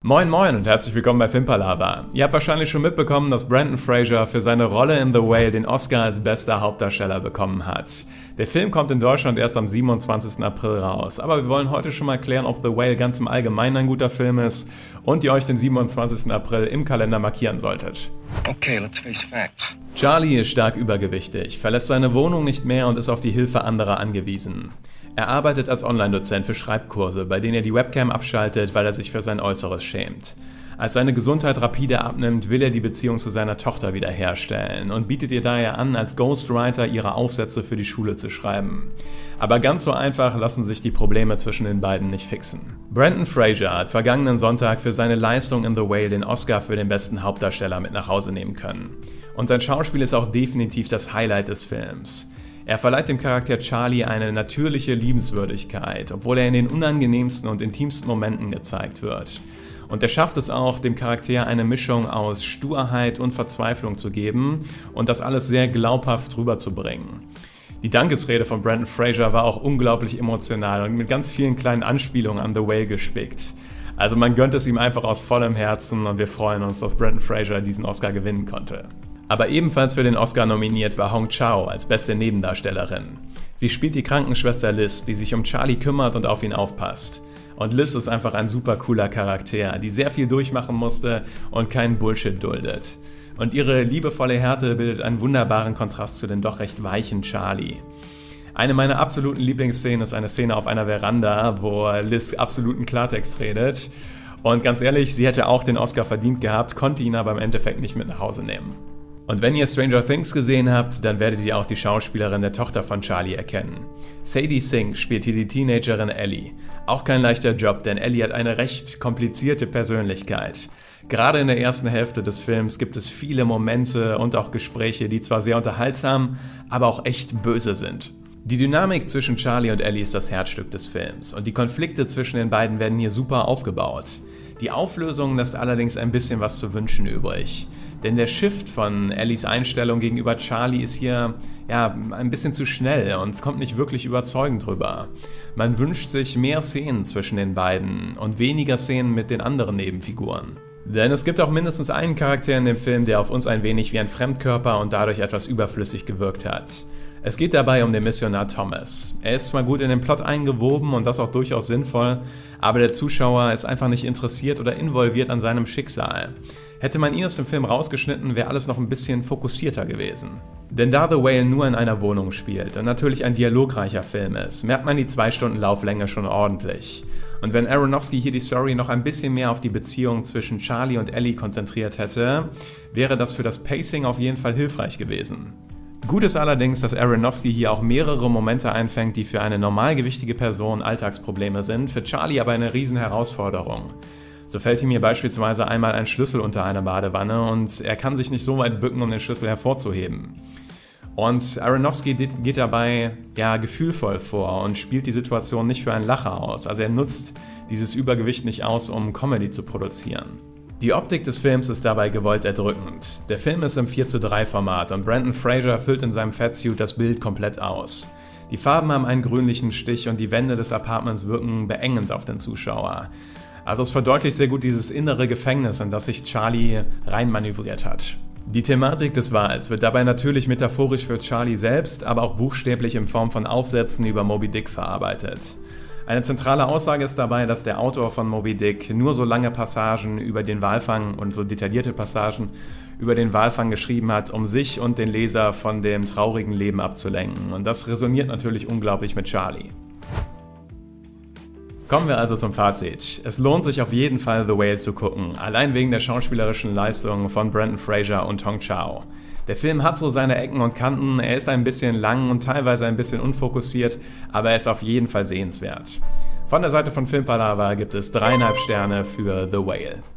Moin moin und herzlich willkommen bei Filmpalava. Ihr habt wahrscheinlich schon mitbekommen, dass Brendan Fraser für seine Rolle in The Whale den Oscar als bester Hauptdarsteller bekommen hat. Der Film kommt in Deutschland erst am 27. April raus, aber wir wollen heute schon mal klären, ob The Whale ganz im Allgemeinen ein guter Film ist und ihr euch den 27. April im Kalender markieren solltet. Okay, let's face facts. Charlie ist stark übergewichtig, verlässt seine Wohnung nicht mehr und ist auf die Hilfe anderer angewiesen. Er arbeitet als Online-Dozent für Schreibkurse, bei denen er die Webcam abschaltet, weil er sich für sein Äußeres schämt. Als seine Gesundheit rapide abnimmt, will er die Beziehung zu seiner Tochter wiederherstellen und bietet ihr daher an, als Ghostwriter ihre Aufsätze für die Schule zu schreiben. Aber ganz so einfach lassen sich die Probleme zwischen den beiden nicht fixen. Brendan Fraser hat vergangenen Sonntag für seine Leistung in The Whale den Oscar für den besten Hauptdarsteller mit nach Hause nehmen können. Und sein Schauspiel ist auch definitiv das Highlight des Films. Er verleiht dem Charakter Charlie eine natürliche Liebenswürdigkeit, obwohl er in den unangenehmsten und intimsten Momenten gezeigt wird. Und er schafft es auch, dem Charakter eine Mischung aus Sturheit und Verzweiflung zu geben und das alles sehr glaubhaft rüberzubringen. Die Dankesrede von Brendan Fraser war auch unglaublich emotional und mit ganz vielen kleinen Anspielungen an The Whale gespickt. Also man gönnt es ihm einfach aus vollem Herzen und wir freuen uns, dass Brendan Fraser diesen Oscar gewinnen konnte. Aber ebenfalls für den Oscar nominiert war Hong Chau als beste Nebendarstellerin. Sie spielt die Krankenschwester Liz, die sich um Charlie kümmert und auf ihn aufpasst. Und Liz ist einfach ein super cooler Charakter, die sehr viel durchmachen musste und keinen Bullshit duldet. Und ihre liebevolle Härte bildet einen wunderbaren Kontrast zu dem doch recht weichen Charlie. Eine meiner absoluten Lieblingsszenen ist eine Szene auf einer Veranda, wo Liz absoluten Klartext redet. Und ganz ehrlich, sie hätte auch den Oscar verdient gehabt, konnte ihn aber im Endeffekt nicht mit nach Hause nehmen. Und wenn ihr Stranger Things gesehen habt, dann werdet ihr auch die Schauspielerin der Tochter von Charlie erkennen. Sadie Sink spielt hier die Teenagerin Ellie. Auch kein leichter Job, denn Ellie hat eine recht komplizierte Persönlichkeit. Gerade in der ersten Hälfte des Films gibt es viele Momente und auch Gespräche, die zwar sehr unterhaltsam, aber auch echt böse sind. Die Dynamik zwischen Charlie und Ellie ist das Herzstück des Films und die Konflikte zwischen den beiden werden hier super aufgebaut. Die Auflösung lässt allerdings ein bisschen was zu wünschen übrig. Denn der Shift von Ellies Einstellung gegenüber Charlie ist hier ein bisschen zu schnell und es kommt nicht wirklich überzeugend rüber. Man wünscht sich mehr Szenen zwischen den beiden und weniger Szenen mit den anderen Nebenfiguren. Denn es gibt auch mindestens einen Charakter in dem Film, der auf uns ein wenig wie ein Fremdkörper und dadurch etwas überflüssig gewirkt hat. Es geht dabei um den Missionar Thomas. Er ist zwar gut in den Plot eingewoben und das auch durchaus sinnvoll, aber der Zuschauer ist einfach nicht interessiert oder involviert an seinem Schicksal. Hätte man ihn aus dem Film rausgeschnitten, wäre alles noch ein bisschen fokussierter gewesen. Denn da The Whale nur in einer Wohnung spielt und natürlich ein dialogreicher Film ist, merkt man die 2 Stunden Lauflänge schon ordentlich. Und wenn Aronofsky hier die Story noch ein bisschen mehr auf die Beziehung zwischen Charlie und Ellie konzentriert hätte, wäre das für das Pacing auf jeden Fall hilfreich gewesen. Gut ist allerdings, dass Aronofsky hier auch mehrere Momente einfängt, die für eine normalgewichtige Person Alltagsprobleme sind, für Charlie aber eine riesen Herausforderung. So fällt ihm hier beispielsweise einmal ein Schlüssel unter eine Badewanne und er kann sich nicht so weit bücken, um den Schlüssel hervorzuheben. Und Aronofsky geht dabei gefühlvoll vor und spielt die Situation nicht für einen Lacher aus. Also er nutzt dieses Übergewicht nicht aus, um Comedy zu produzieren. Die Optik des Films ist dabei gewollt erdrückend. Der Film ist im 4:3 Format und Brendan Fraser füllt in seinem Fatsuit das Bild komplett aus. Die Farben haben einen grünlichen Stich und die Wände des Apartments wirken beengend auf den Zuschauer. Also es verdeutlicht sehr gut dieses innere Gefängnis, in das sich Charlie reinmanövriert hat. Die Thematik des Wals wird dabei natürlich metaphorisch für Charlie selbst, aber auch buchstäblich in Form von Aufsätzen über Moby Dick verarbeitet. Eine zentrale Aussage ist dabei, dass der Autor von Moby Dick nur so lange Passagen über den Walfang und so detaillierte Passagen über den Walfang geschrieben hat, um sich und den Leser von dem traurigen Leben abzulenken. Und das resoniert natürlich unglaublich mit Charlie. Kommen wir also zum Fazit. Es lohnt sich auf jeden Fall, The Whale zu gucken, allein wegen der schauspielerischen Leistung von Brendan Fraser und Hong Chau. Der Film hat so seine Ecken und Kanten, er ist ein bisschen lang und teilweise ein bisschen unfokussiert, aber er ist auf jeden Fall sehenswert. Von der Seite von Filmpalava gibt es 3,5 Sterne für The Whale.